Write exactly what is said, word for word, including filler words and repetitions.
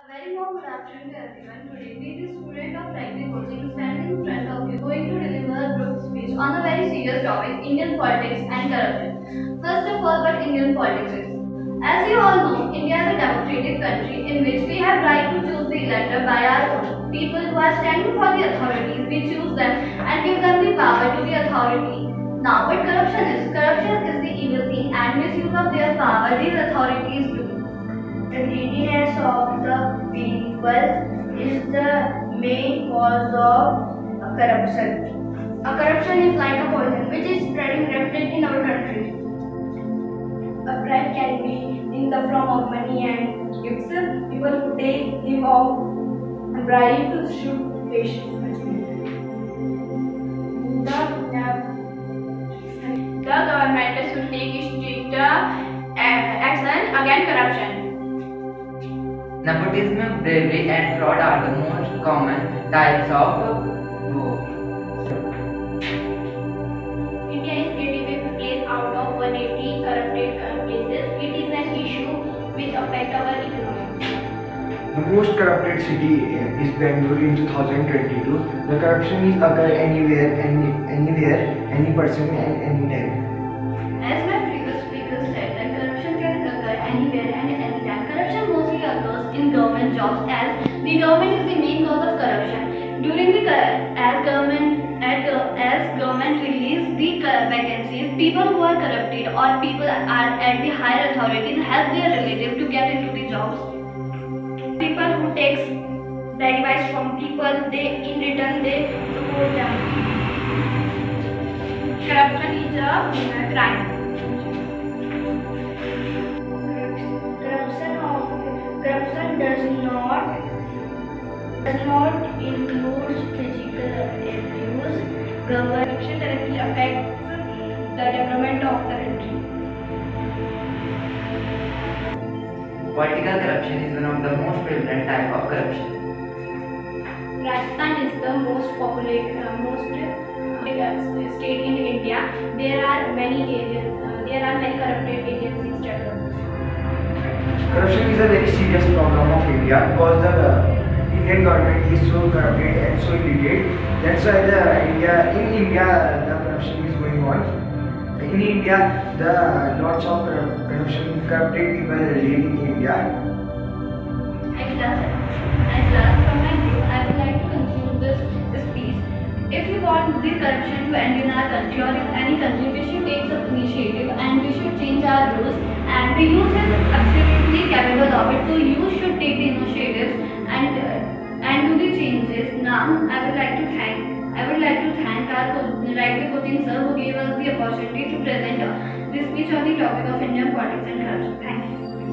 Very warm good afternoon to everyone. Today, we, the student of Rugby Coaching, stand in front of you, going to deliver a group speech on a very serious topic: Indian politics and corruption. First of all, what Indian politics is. As you all know, India is a democratic country in which we have right to choose the elector by our own. People who are standing for the authorities, we choose them and give them the power to the authority. Now, what corruption is? Corruption is the evil thing and misuse of their power these authorities do. The greediness of the people is the main cause of corruption. A corruption is like a poison which is spreading rapidly in our country. A bribe can be in the form of money and gifts. People who take leave of bribe should face punishment. The, the government should take stricter action against corruption. Nepotism, bribery and fraud are the most common types of war. India is eighty-fifth place out of one hundred eighty corrupted places. It is an issue which affects our economy. The most corrupted city is Bangalore in two thousand twenty-two. The corruption is occur anywhere, any, anywhere, any person and anytime. As my previous speaker said, that corruption can occur anywhere and anytime. Corruption mostly occurs in government jobs, as the government is the main cause of corruption. During the as government as, as government release the vacancies, people who are corrupted or people are at the higher authorities help their relatives to get into the jobs. People who takes the advice from people, they in return they support them. Corruption is a crime. Corruption of corruption does not does not include physical abuse. Corruption directly affects the development of the country. Political corruption is one of the most prevalent type of corruption. Rajasthan is the most populated, uh, most uh, state in India. There are many agents, uh, there are many corrupted agencies developed. Corruption is a very serious problem of India because the uh, Indian government is so corrupted and so illiterate. That's why the India in India the corruption is going on. In India, the lots of corruption, corrupted people live in India. At last, at last, from my view, I would like to conclude this, this piece. If we want the corruption to end in our country or in any country, we should take some initiative and we should change our rules. And the youth is absolutely capable of it. So youth should take the initiative and uh, and do the changes. Now, I would like to thank. I would like to thank our Rugby Coaching sir who gave us the opportunity to present uh, this speech on the topic of Indian politics and corruption. Thank you.